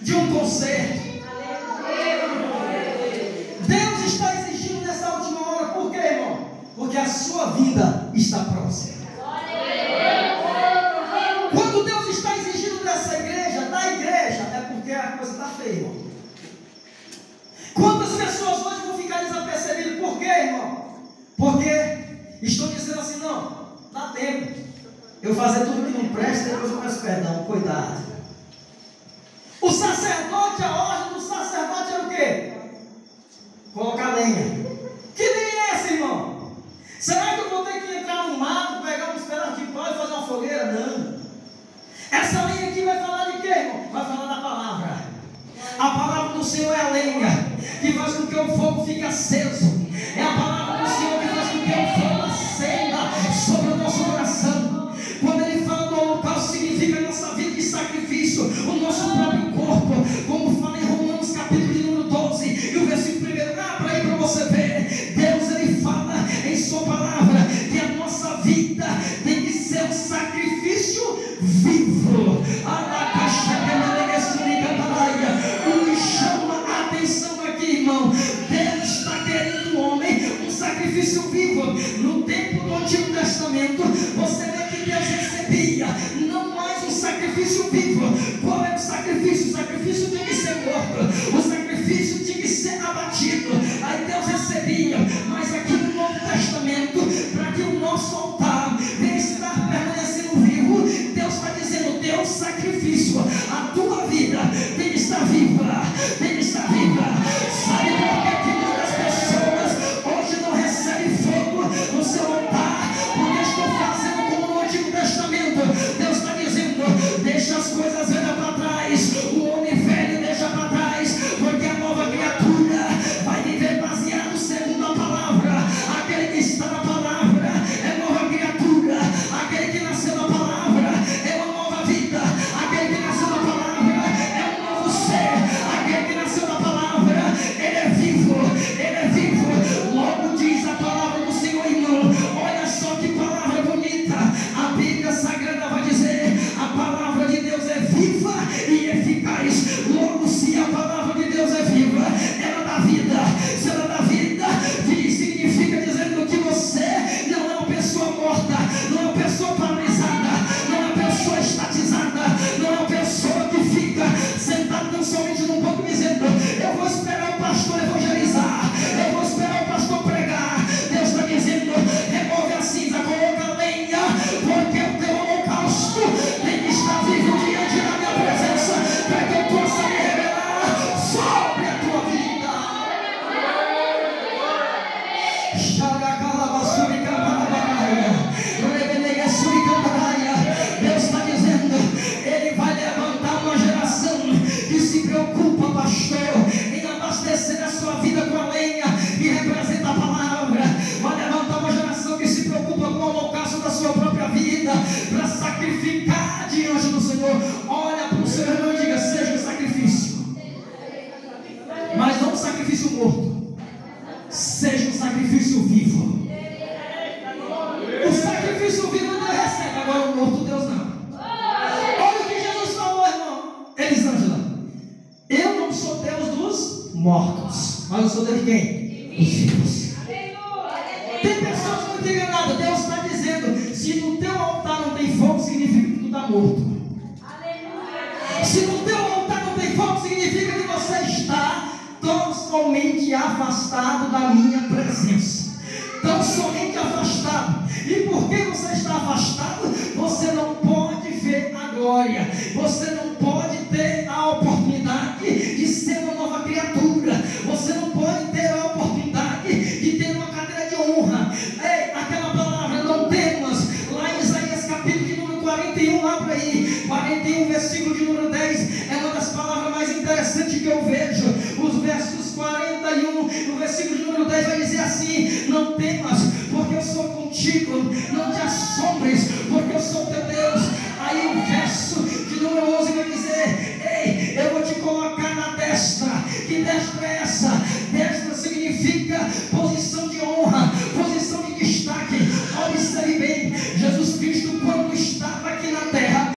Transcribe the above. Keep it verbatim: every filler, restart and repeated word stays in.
de um conserto. Deus está exigindo nessa última hora, por quê, irmão? Porque a sua vida está próxima. Quando Deus está exigindo dessa igreja, da igreja, é porque a coisa está feia, irmão. Quantas pessoas hoje vão ficar desapercebidas? Por quê, irmão? Porque estão dizendo assim, não, dá tempo. Eu fazer tudo que não presta, depois eu peço perdão, cuidado. O sacerdote, a ordem do sacerdote era o quê? Colocar lenha. Que lenha é essa, irmão? Será que eu vou ter que entrar no mato, pegar uns pedaços de pau e fazer uma fogueira? Não. Essa lenha aqui vai falar de quê, irmão? Vai falar da palavra. A palavra do Senhor é a lenha que faz com que o fogo fique aceso. É a palavra do Senhor que faz com que o fogo acenda sobre o nosso coração. Quando ele fala do holocausto, significa a nossa vida de sacrifício, o nosso próprio corpo, como fala em Romanos capítulo de número doze, e o versículo primeiro, abra aí para você ver. Deus, ele fala em sua palavra que a nossa vida tem que ser um sacrifício vivo. O que chama a atenção aqui, irmão, Deus está querendo um homem, um sacrifício vivo. No tempo do Antigo Testamento, você vê que Deus recebia não mais um sacrifício vivo. Qual é o sacrifício? O sacrifício tinha que ser morto, o sacrifício tinha que ser abatido. Aí Deus recebia, mas aqui no Novo Testamento, para que o nosso altar venha estar permanecendo vivo, Deus está dizendo, Deus sacrifício, a tua vida tem que estar viva, tem que estar viva. Sabe por que que muitas pessoas hoje não recebem fogo no seu altar? Porque estão fazendo como no Antigo Testamento. Deus está dizendo, deixa as coisas velhas para trás, o homem velho deixa para trás, porque a nova criatura vai viver baseado segundo a palavra. Aquele que está na palavra é nova criatura, aquele que nasceu na palavra é uma nova vida, aquele que nasceu na palavra é um novo ser, aquele que nasceu na palavra, ele é vivo, ele é vivo. Logo diz a palavra do Senhor, irmão, olha só que palavra bonita. A Bíblia Sagrada vai dizer, a palavra de Deus é viva e eficaz. Logo, se a palavra de Deus é viva, ela dá vida. Se ela dá vida, significa dizendo que você não é uma pessoa morta, não é uma pessoa paralisada, não é uma pessoa estatizada, não é uma pessoa que fica sentada tão somente num banco dizendo, eu vou esperar o pastor evangelizar, eu vou esperar o pastor pregar. Deus está dizendo, remove a cinza, coloca a lenha, porque o teu holocausto tem que estar vivo diante da minha presença, para que eu possa me revelar sobre a tua vida. Deus está dizendo, ele vai levantar uma geração que se preocupa, pastor, em abastecer a sua vida com a lenha que representa a palavra. Vai levantar uma geração que se preocupa com o holocausto da sua própria vida, para sacrificar diante do Senhor. Olha para o seu irmão e diga, seja um sacrifício, mas não um sacrifício morto, seja um sacrifício vivo. O sacrifício vivo Deus recebe, agora o morto Deus não. Olha o que Jesus falou, irmão. Elisângela, eu não sou Deus dos mortos, mas eu sou Deus de quem? Dos vivos. Tem pessoas muito enganadas. Deus está dizendo, se no teu altar não tem fogo, significa que tu está morto. Se no teu altar não tem fogo, significa que você está totalmente afastado da minha presença. Tão somente afastado. E por que você está afastado? Você não pode ver a glória, você não pode ter a oportunidade de ser uma nova criatura, você não pode ter a oportunidade de ter uma cadeira de honra. Ei, aquela palavra, não temas, lá em Isaías capítulo de número quarenta e um, lá para aí, quarenta e um, versículo de